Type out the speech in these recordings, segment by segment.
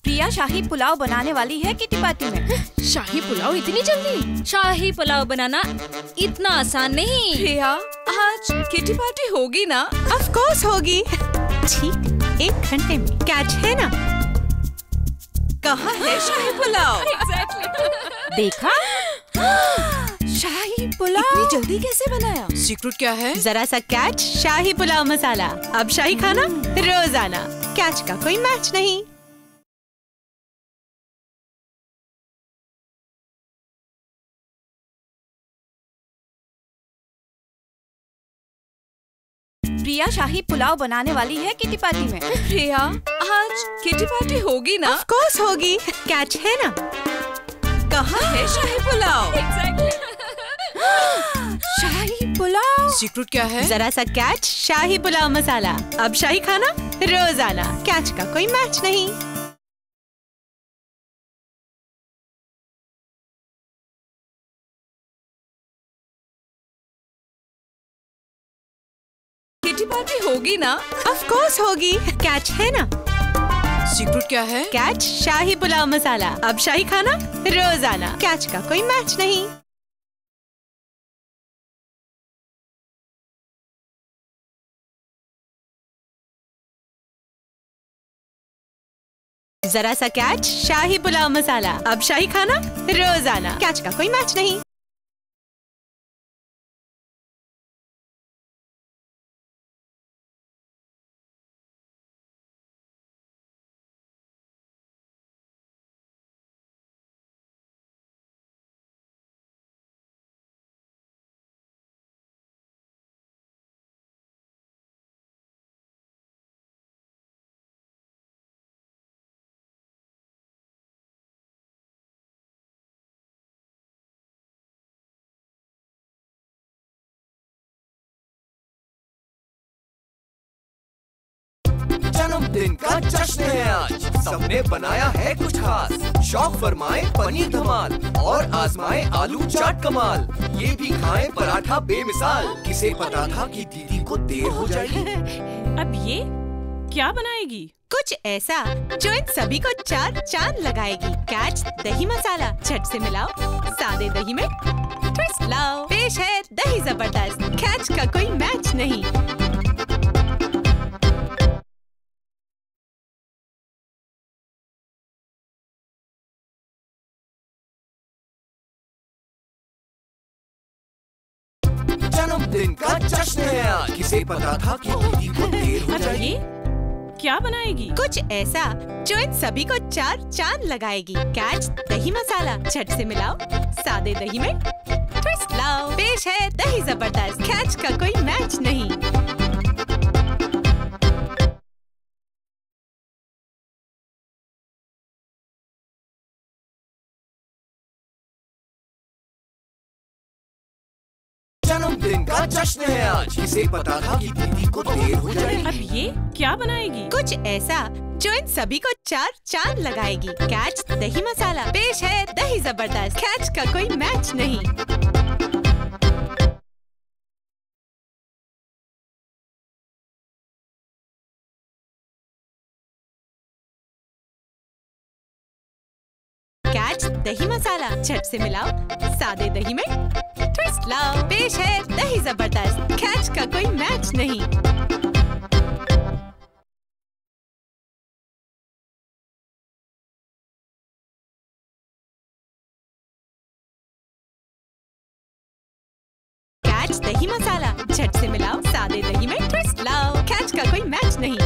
प्रिया शाही पुलाव बनाने वाली है किटी पार्टी में। शाही पुलाव इतनी जल्दी? शाही पुलाव बनाना इतना आसान नहीं। प्रिया, आज किटी पार्टी होगी ना? ऑफ कोर्स होगी। ठीक 1 घंटे में। कैच है ना? कहाँ है शाही पुलाव? देखा? शाही पुलाव इतनी जल्दी कैसे बनाया? सीक्रेट क्या है? जरा सा कैच, शाही पुलाव मसाला। अब शाही खाना रोजाना। कैच का कोई मैच नहीं। प्रिया शाही पुलाव बनाने वाली है किटी पार्टी में। प्रिया, आज किटी पार्टी होगी ना? ऑफ कोर्स होगी। कैच है ना? कहाँ है शाही पुलाव? शाही पुलाव सीक्रेट क्या है? जरा सा कैच, शाही पुलाव मसाला। अब शाही खाना रोजाना। कैच का कोई मैच नहीं। किटी पार्टी होगी ना? ऑफ कोर्स होगी। कैच है ना? सीक्रेट क्या है? कैच, शाही पुलाव मसाला। अब शाही खाना रोजाना। कैच का कोई मैच नहीं। जरा सा कैच, शाही पुलाव मसाला। अब शाही खाना रोजाना। कैच का कोई मैच नहीं। जन्मदिन का जश्न है आज, सबने बनाया है कुछ खास। शौक फरमाए पनीर धमाल और आजमाए आलू चाट कमाल। ये भी खाएं पराठा बेमिसाल। किसे पता था कि दीदी को देर हो जाएगी? अब ये क्या बनाएगी? कुछ ऐसा जो इन सभी को 4 चांद लगाएगी। कैच दही मसाला। झट से मिलाओ सादे दही में ट्विस्ट लाओ। पेश है दही जबरदस्त। कैच का कोई मैच नहीं। जन्मदिन का जश्न है आज, किसे पता था कि दीदी को देर हो अब जाएगी? ये क्या बनाएगी? कुछ ऐसा जो इन सभी को 4 चांद लगाएगी। कैच दही मसाला। झट से मिलाओ सादे दही में ट्विस्ट लाओ। पेश है दही जबरदस्त। कैच का कोई मैच नहीं। जन्मदिन का जश्न है आज, किसे पता था कि दीदी को देर हो जाएगी? अब ये क्या बनाएगी? कुछ ऐसा जो इन सभी को 4 चांद लगाएगी। कैच दही मसाला। पेश है दही जबरदस्त। कैच का कोई मैच नहीं। कैच दही मसाला। झट से मिलाओ सादे दही में ट्विस्ट लाओ। पेश है दही जबरदस्त। कैच का कोई मैच नहीं। कैच दही मसाला। झट से मिलाओ सादे दही में ट्विस्ट लाओ। कैच का कोई मैच नहीं।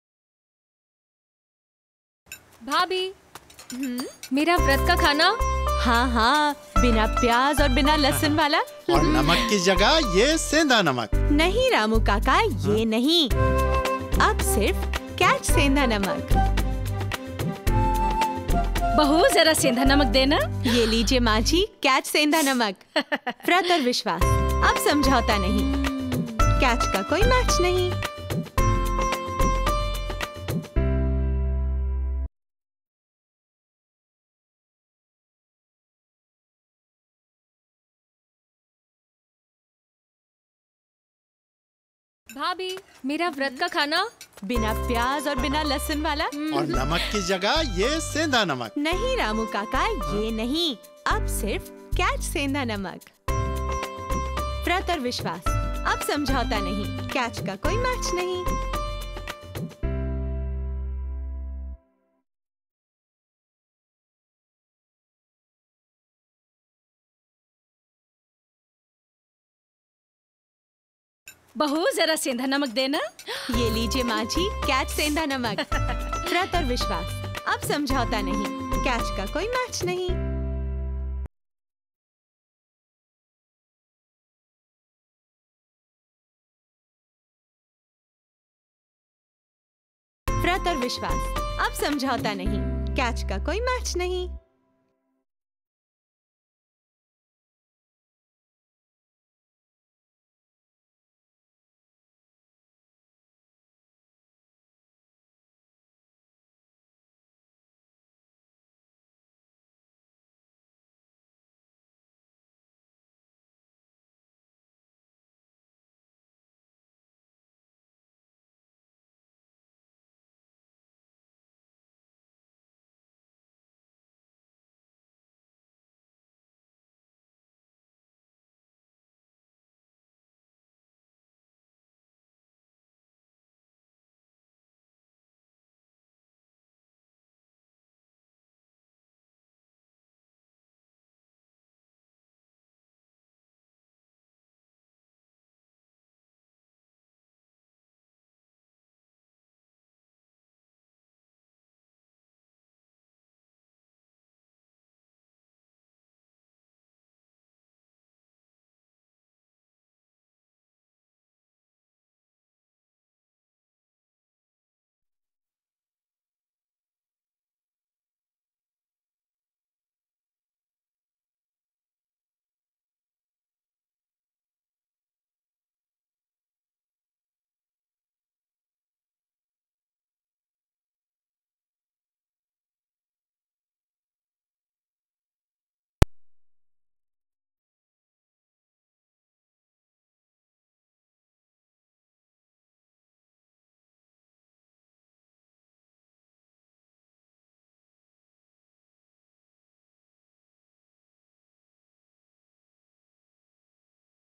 भाभी, मेरा व्रत का खाना हाँ हाँ, बिना प्याज और बिना लहसुन वाला। और नमक की जगह ये सेंधा नमक। नहीं रामू काका, ये नहीं, अब सिर्फ कैच सेंधा नमक। बहू जरा सेंधा नमक देना। ये लीजिए माँ जी, कैच सेंधा नमक। व्रत और विश्वास, अब समझौता नहीं, कैच का कोई मैच नहीं। भाभी, मेरा व्रत का खाना बिना प्याज और बिना लहसुन वाला। और नमक की जगह ये सेंधा नमक। नहीं रामू काका, ये नहीं, अब सिर्फ कैच सेंधा नमक। व्रत और विश्वास, अब समझौता नहीं, कैच का कोई मैच नहीं। बहू जरा सेंधा नमक देना। ये लीजिए माँ जी, कैच सेंधा नमक। व्रत और विश्वास, अब समझौता नहीं, कैच का कोई मैच नहीं। व्रत और विश्वास, अब समझौता नहीं, कैच का कोई मैच नहीं।